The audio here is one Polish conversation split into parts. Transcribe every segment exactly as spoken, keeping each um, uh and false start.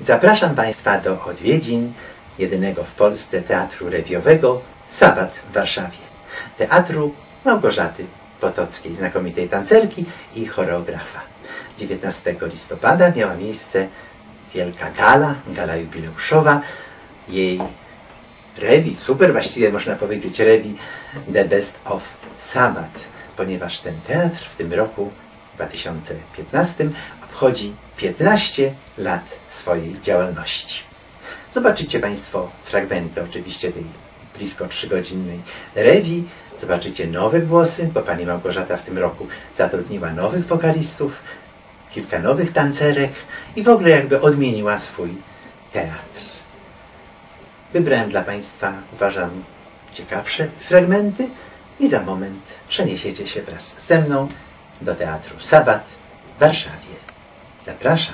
Zapraszam Państwa do odwiedzin jedynego w Polsce teatru rewiowego Sabat w Warszawie. Teatru Małgorzaty Potockiej, znakomitej tancerki i choreografa. dziewiętnastego listopada miała miejsce wielka gala, gala jubileuszowa. Jej rewi, super właściwie można powiedzieć rewi The Best of Sabat, ponieważ ten teatr w tym roku dwa tysiące piętnastym obchodzi piętnaście lat swojej działalności. Zobaczycie Państwo fragmenty oczywiście tej blisko trzygodzinnej rewi. Zobaczycie nowe głosy, bo pani Małgorzata w tym roku zatrudniła nowych wokalistów, kilka nowych tancerek i w ogóle jakby odmieniła swój teatr. Wybrałem dla Państwa, uważam, ciekawsze fragmenty i za moment przeniesiecie się wraz ze mną do Teatru Sabat w Warszawie. Zapraszam.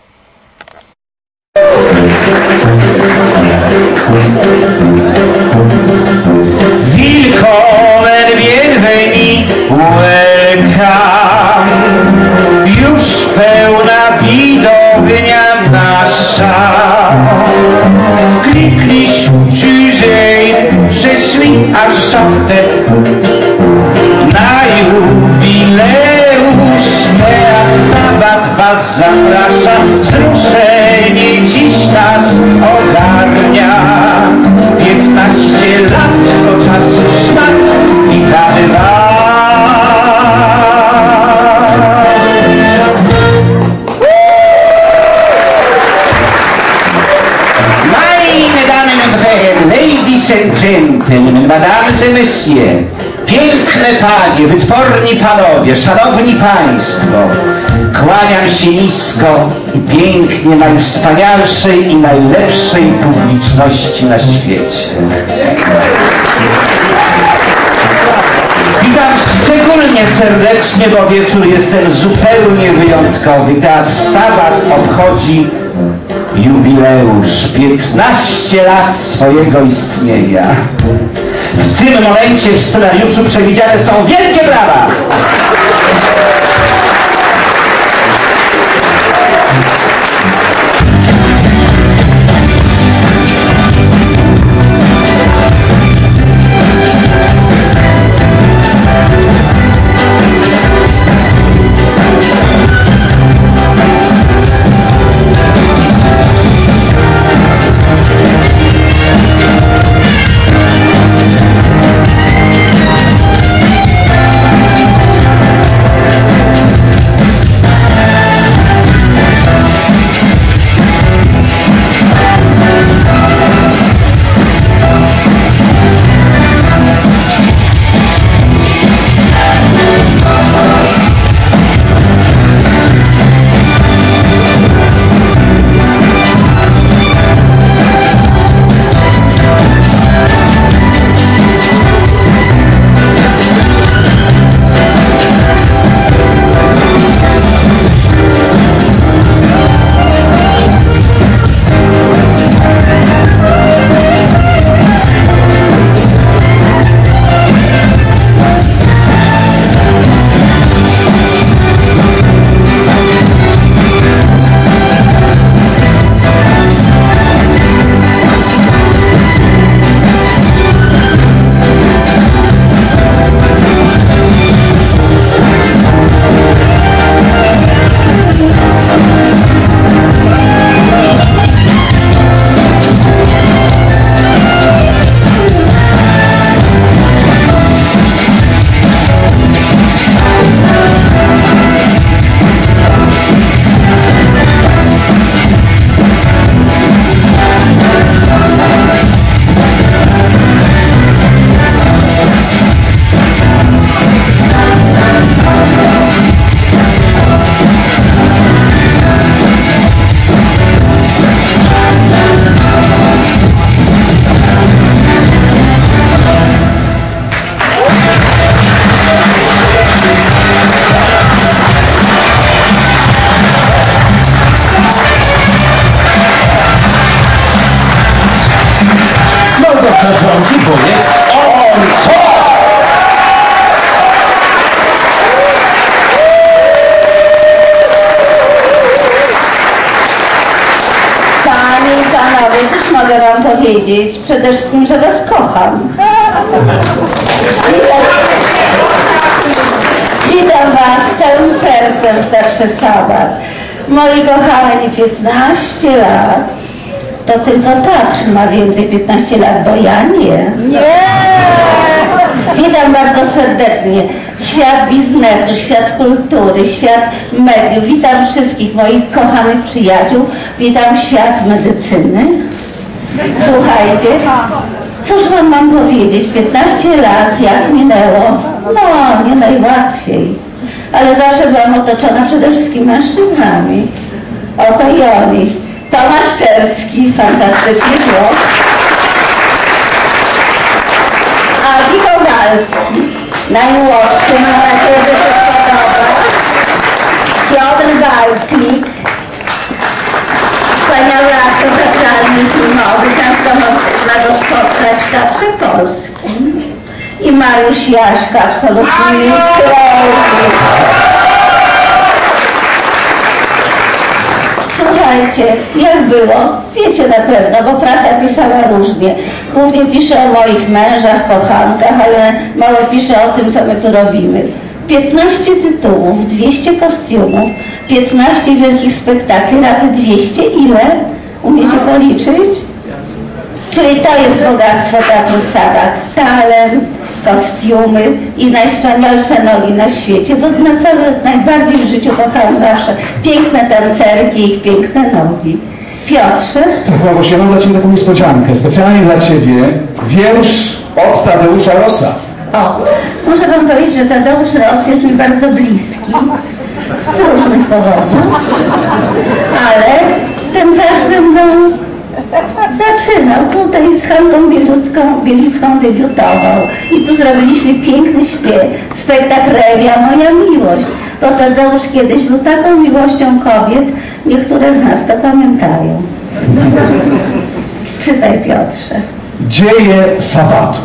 Willkommen, bienvenue, welcome. Już pełna widownia nasza. Klikliś, jugez, je suis enchanté. Na jubileusz Teatr Sabat was zaprasza. Wzruszenie dziś nas ogarnia. Piętnaście lat to czasu szmat. Witamy was. Meine Damen und Herren, Ladies and Gentlemen, Mesdames et Messieurs, piękne panie, wytworni panowie, szanowni państwo, kłaniam się nisko i pięknie najwspanialszej i najlepszej publiczności na świecie. Witam szczególnie serdecznie, bo wieczór jest ten zupełnie wyjątkowy. Teatr Sabat obchodzi jubileusz, piętnaście lat swojego istnienia. W tym momencie w scenariuszu przewidziane są wielkie brawa! panowie, cóż mogę wam powiedzieć? Przede wszystkim, że was kocham. Witam was całym sercem w Teatrze Sabat. Moi kochani, piętnaście lat. To tylko teatr ma więcej piętnaście lat, bo ja nie. Nie! Witam bardzo serdecznie. Świat biznesu, świat kultury, świat mediów. Witam wszystkich moich kochanych przyjaciół. Witam świat medycyny. Słuchajcie, cóż wam mam powiedzieć? piętnaście lat, jak minęło? No, nie najłatwiej. Ale zawsze byłam otoczona przede wszystkim mężczyznami. Oto i oni. Tomasz Czerski, fantastyczny głos. Adi Kowalski, najmłodszy, mam nadzieję, że się podoba. Piotr Baltnik, wspaniały aktor teatralny i filmowy, często można go spotkać w Teatrze Polskim. I Mariusz Jaśka, absolutnie nieskończony. Słuchajcie, jak było? Wiecie na pewno, bo prasa pisała różnie. Głównie pisze o moich mężach, kochankach, ale mało pisze o tym, co my tu robimy. piętnaście tytułów, dwieście kostiumów, piętnaście wielkich spektakli, razy dwieście, ile? Umiecie policzyć? Czyli to jest bogactwo Teatru Sabat. Talent, kostiumy i najwspanialsze nogi na świecie, bo na całe, najbardziej w życiu kochałam zawsze piękne tancerki i ich piękne nogi. Piotrze? Tak, Małgosia, ja mam dla Ciebie taką niespodziankę. Specjalnie dla Ciebie wiersz od Tadeusza Rossa. O, muszę wam powiedzieć, że Tadeusz Ross jest mi bardzo bliski z różnych powodów, ale ten wers ze mną zaczynał. Tutaj z Hanką Bielicką, Bielicką debiutował i tu zrobiliśmy piękny śpiew, spektakl Rewia, Moja miłość, bo Tadeusz kiedyś był taką miłością kobiet, niektóre z nas to pamiętają. Czytaj, Piotrze. Dzieje Sabatu.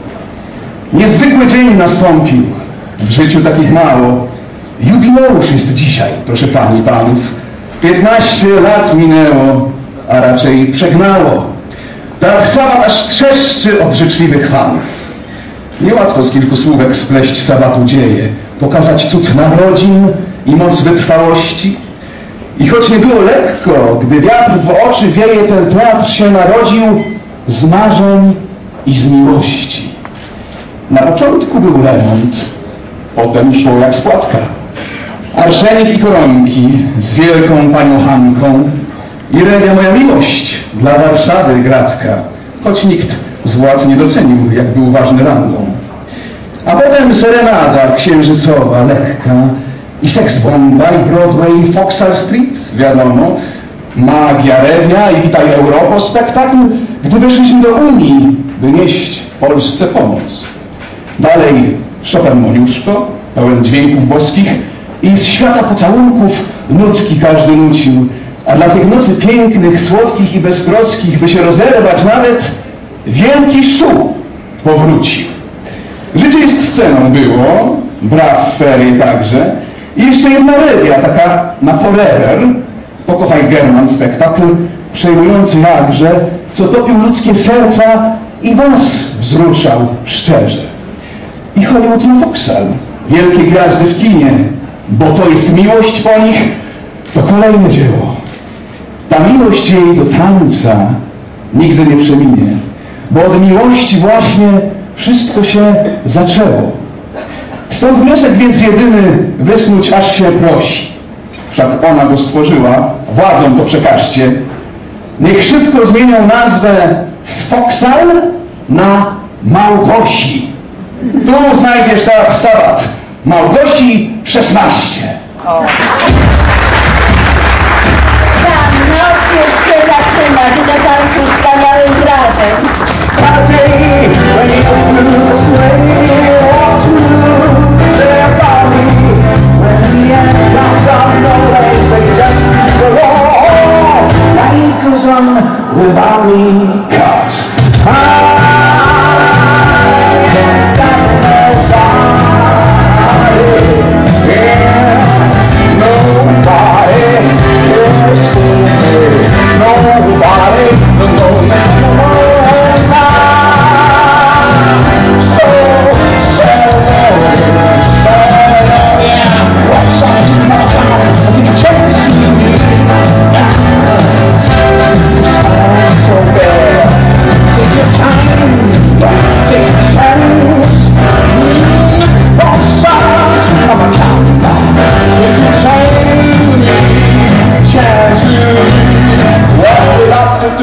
Niezwykły dzień nastąpił. W życiu takich mało. Jubileusz jest dzisiaj, proszę pani i panów. piętnaście lat minęło, a raczej przegnało. Teatr Sabat aż trzeszczy od życzliwych fanów. Niełatwo z kilku słówek spleść Sabatu dzieje, pokazać cud narodzin i moc wytrwałości. I choć nie było lekko, gdy wiatr w oczy wieje, ten teatr się narodził z marzeń i z miłości. Na początku był remont, potem szło jak spłatka. Arszenik i koronki z wielką panią Hanką i Rewia Moja miłość dla Warszawy gratka, choć nikt z władz nie docenił, jak był ważny rangą. A potem serenada księżycowa, lekka i seksbomba i Broadway, Vauxhall Street, wiadomo, magia Rewia i Witaj Europo, spektakl, gdy weszliśmy do Unii, by nieść Polsce pomoc. Dalej Chopin Moniuszko, pełen dźwięków boskich i z świata pocałunków nutki każdy nucił, a dla tych nocy pięknych, słodkich i beztroskich, by się rozerwać nawet, wielki szum powrócił. Życie jest sceną było, braw ferie także, i jeszcze jedna Rewia, taka na forever, Pokochaj German spektakl, przejmujący jakże, co topił ludzkie serca i was wzruszał szczerze. I Hollywood na Vauxhall, wielkie gwiazdy w kinie, bo to jest miłość po nich, to kolejne dzieło. Ta miłość jej do tańca nigdy nie przeminie, bo od miłości właśnie wszystko się zaczęło. Stąd wniosek więc jedyny wysnuć aż się prosi. Wszak ona go stworzyła, władzom to przekażcie. Niech szybko zmienią nazwę z Vauxhall na Małgosi. Tu znajdziesz Teatr Sabat. Małgosi szesnaście. Tam noc już się zaczyna, widzę Państwu wspaniałych wrażeń. Without me, 'cause I got nobody, yeah, nobody, yes, nobody.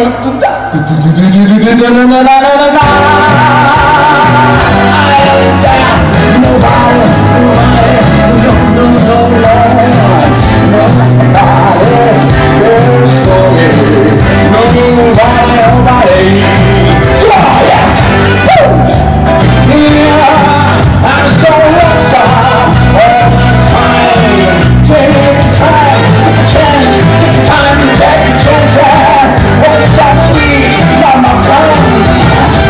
Time to take a chance, won't stop sweet, mama come.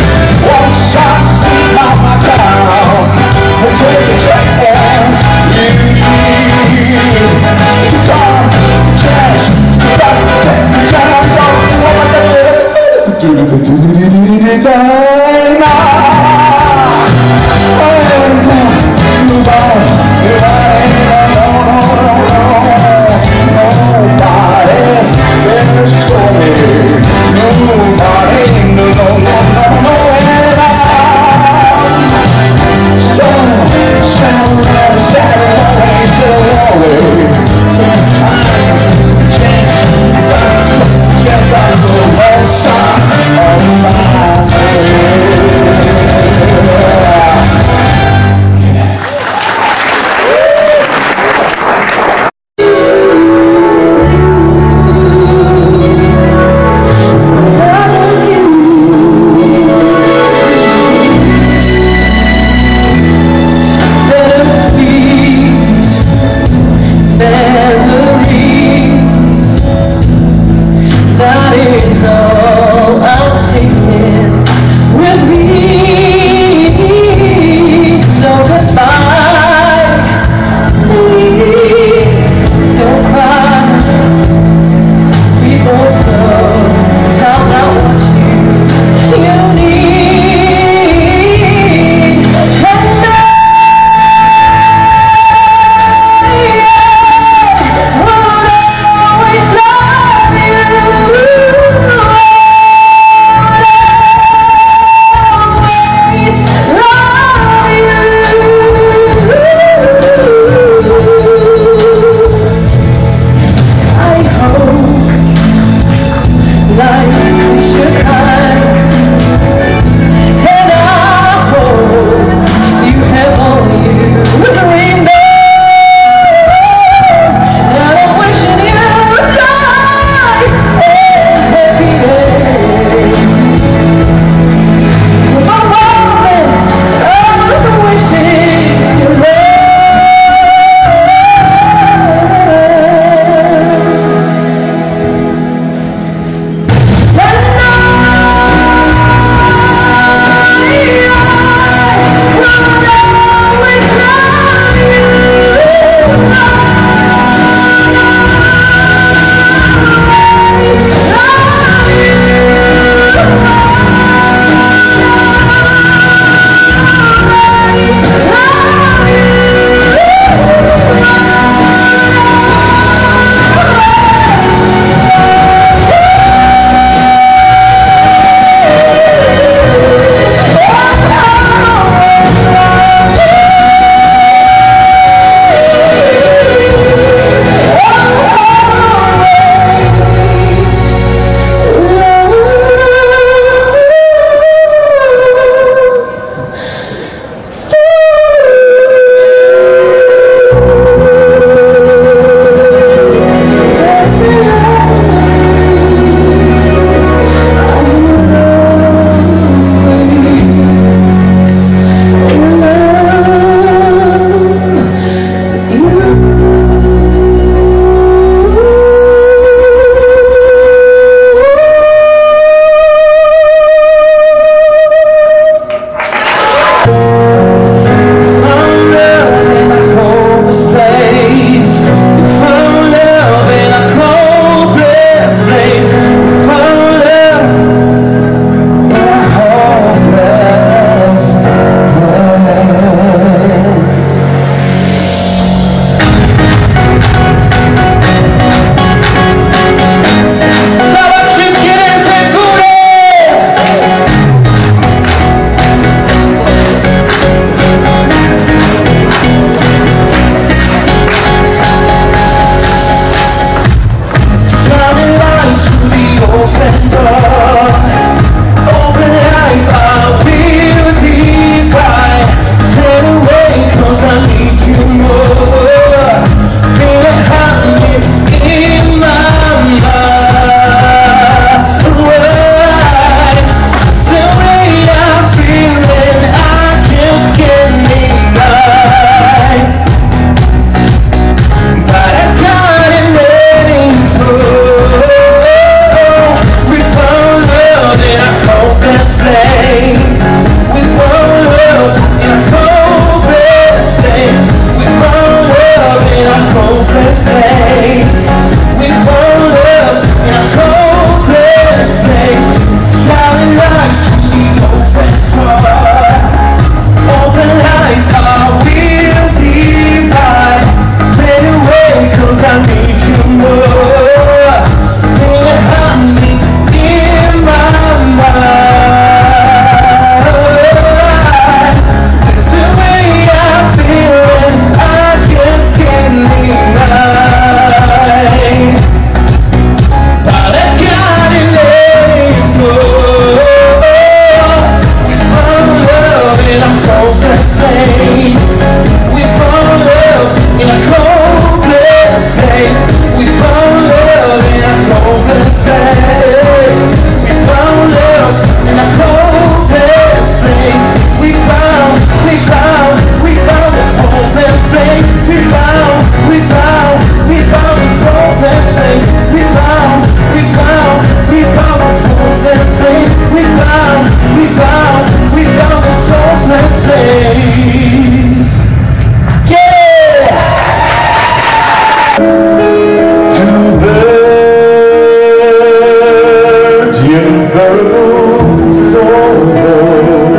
unbearable sorrow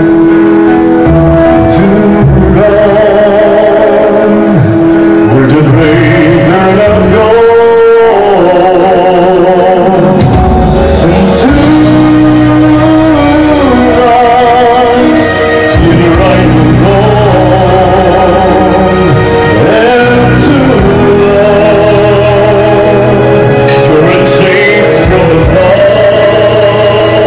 to run. Where did they dare not go? And to run to the right alone, and to run for a chase from the fall.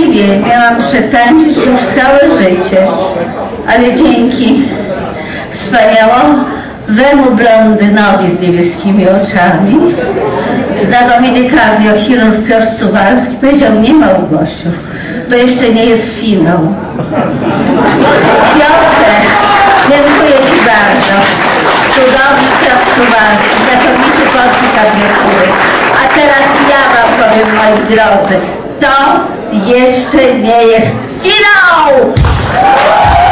właściwie miałam przetańczyć już całe życie, ale dzięki wspaniałemu blondynowi z niebieskimi oczami, znakomity kardiochirurg Piotr Suwalski powiedział: nie, Małgosiu, to jeszcze nie jest finał. Piotrze, dziękuję Ci bardzo. Cudowny Piotr Suwalski, znakomity polski kardiochirurg. A teraz ja Wam powiem, moi drodzy, to jeszcze nie jest finał!